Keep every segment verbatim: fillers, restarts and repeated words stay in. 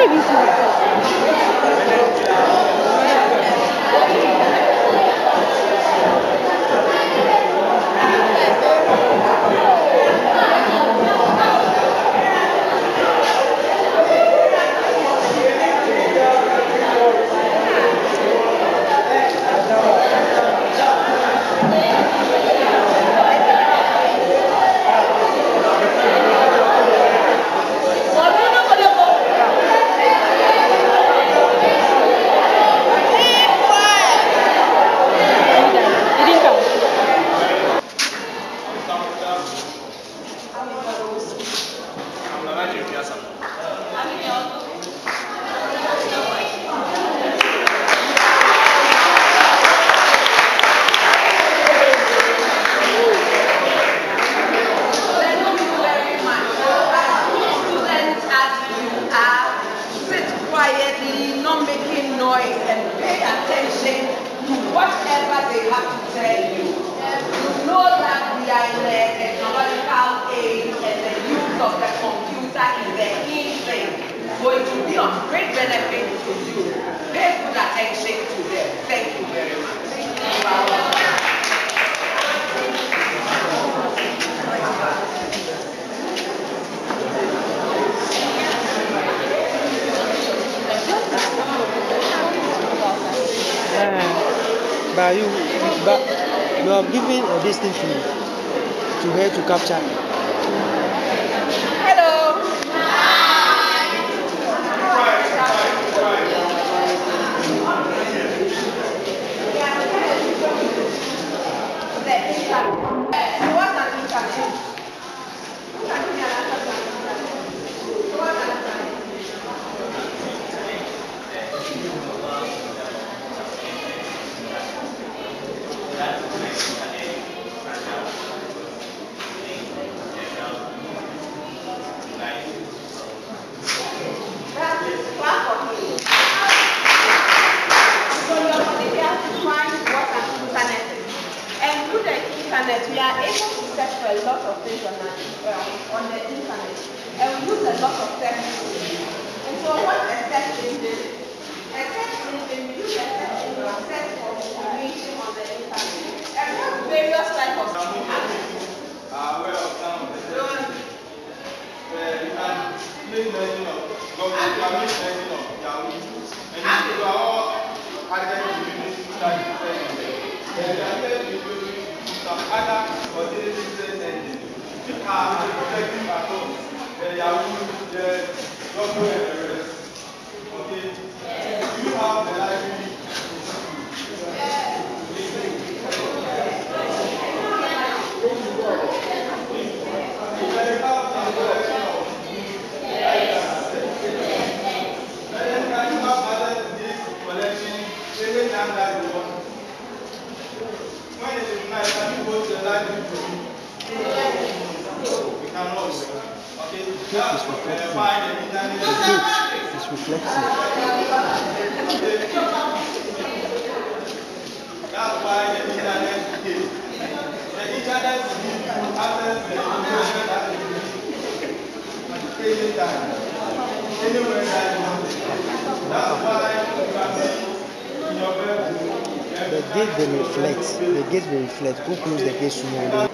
But you, but you have given a distance to to her to capture. Hello. We are able to search for a lot of things on, uh, on the internet, and we use a lot of search engines. And so what a search engine? A search engine, we use a search engine to search for information on the internet. And we have various types of things. Uh, well, some of the things you can make mention of government, you can make mention of Yahoo, and you are all added to unity study then you are able to use some other alternative search engines. You can protecting at home, the Yahoo, the Google, and the rest. Okay? You have the library. When it is night, can you go to the library to read? We cannot. Okay? That's uh, find the internet. It's reflexive. That's why the internet is here. The internet gives you access to the information that you need at any time, anywhere that you want. That's why you can see in your bedroom. The gate will reflect. The gate will reflect. Who close the gate sooner?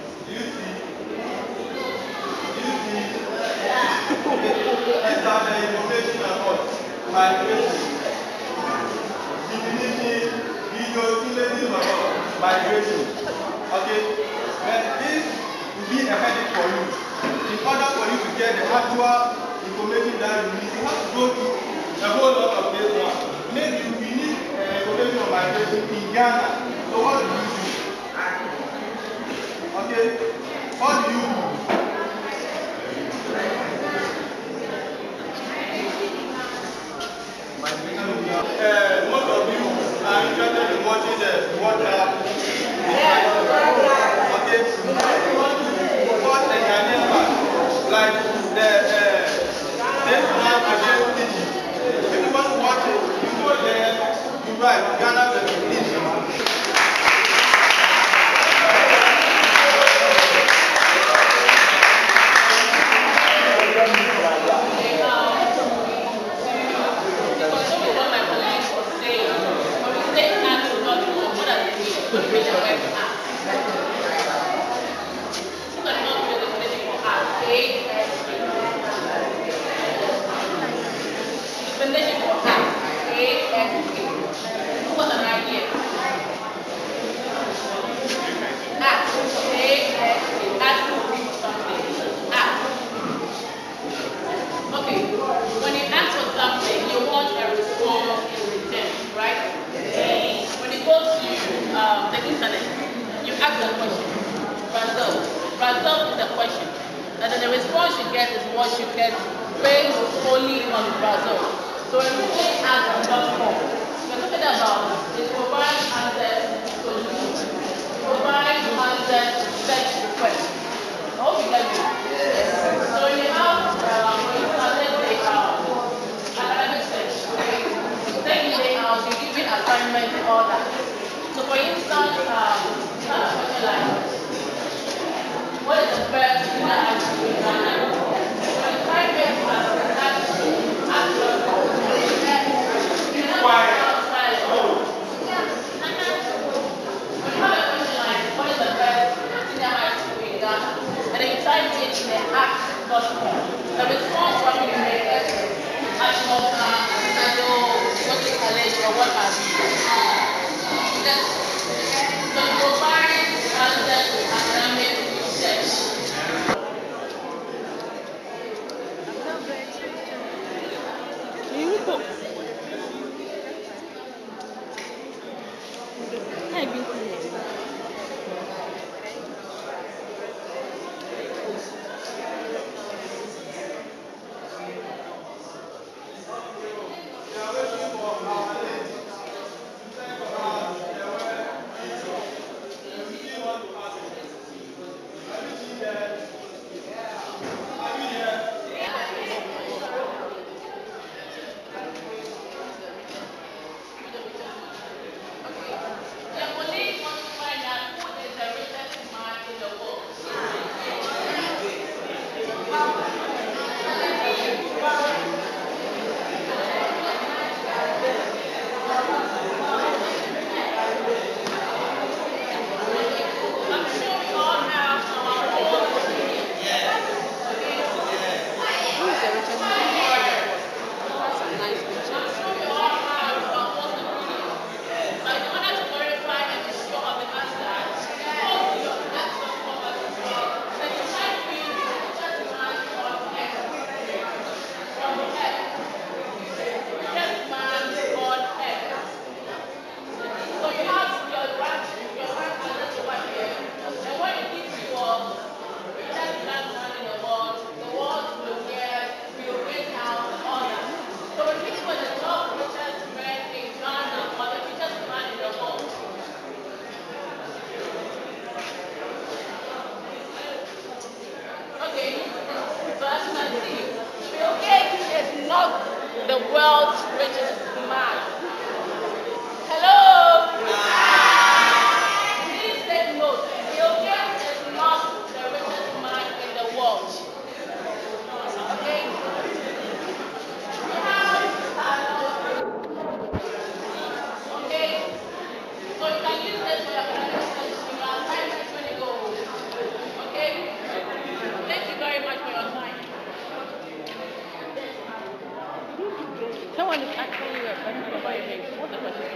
These are the information about migration, divinity, video, syllabus about migration. Okay? But this will be a headache for you. In order for you to get the actual information that you need, you have to go through a whole lot of this one. Maybe we need uh, information on migration in Ghana. So what do you do? Okay? What do you do? Uh, most of you are interested in watching the water. Okay? What the Ghanaian man, like the uh, this man against Egypt. If you want to watch it, you go there, you write Ghana versus Egypt. get is what you get based only on the result. So when we say answer dot com, we're talking about it provides answers to solutions, provides answers to search requests. I hope you get me. So when you have, um, when you have, let's say, um, academic search, okay? Then you lay out, you give it assignment and all that. So for instance, um, you have a question like, what is the first thing that I should do in Ghana? So you type it as that answer. You have outside. When you have a question like, what is the first senior high school in Ghana? And then you type it in the ask dot com. The response from you may get Ashmoka, Sado, what is college, or what have you. So you provide answers to academic research. The world's richest man. Hello? Please take note. Bill Gates is not the richest man in the world. Okay? We have okay? So you can use this for your academic studies in your assignments when you go home. Okay? Thank you very much for your time. Someone is actually a question about your name. What's the question?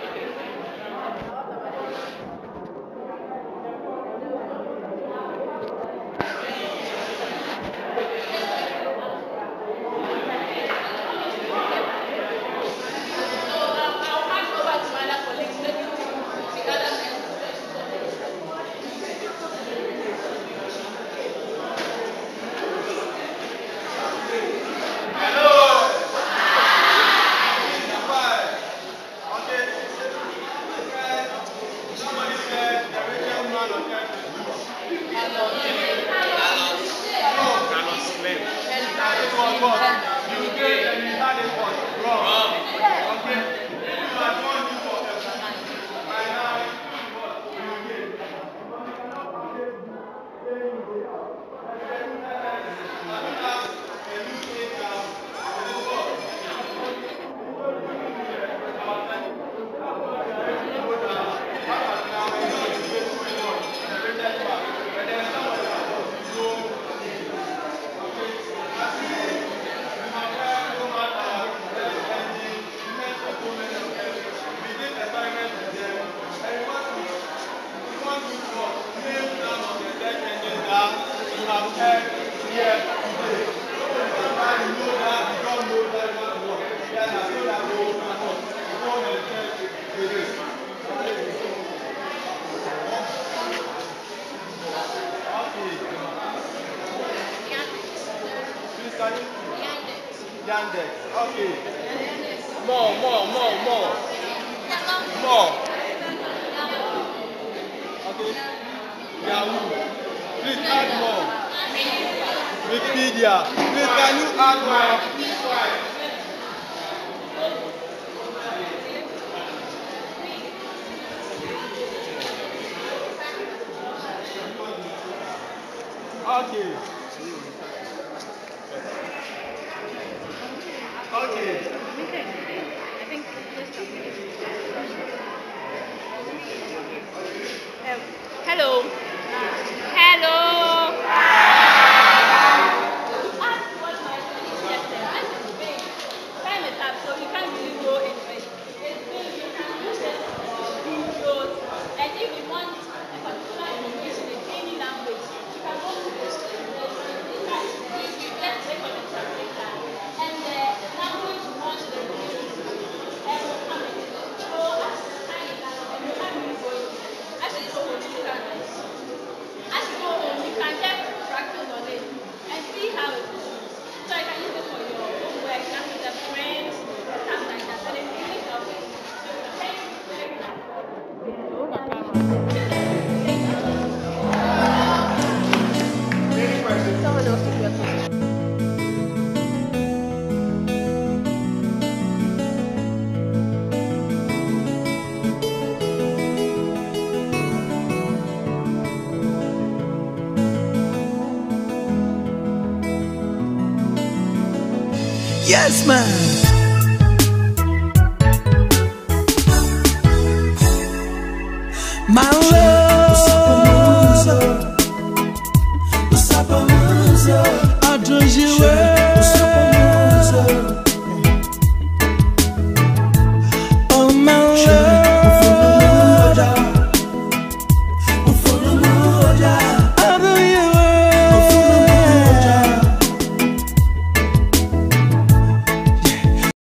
can you? Yandex. Okay. More, more, more, more. More. Okay. Yahoo. Please add more. Wikipedia. Please can you add more? Okay. Okay. I think this um, hello. Hello. Ask what my son is testing. I'm big. Time is up, so you can't really go anywhere. It's big. You can use it for videos. And if you want a particular information in any language, you can go to the you get take on the translator. And the language you want to use and will come in. So as time is up, and you can't really go anywhere. As you go home, you can as you go home, you can just practice on it and see how it is. So I can use it for your homework, and with the friends, stuff like that. So they really help it. So thank you very much. Someone else took your question. Yes, man. My love, I don't you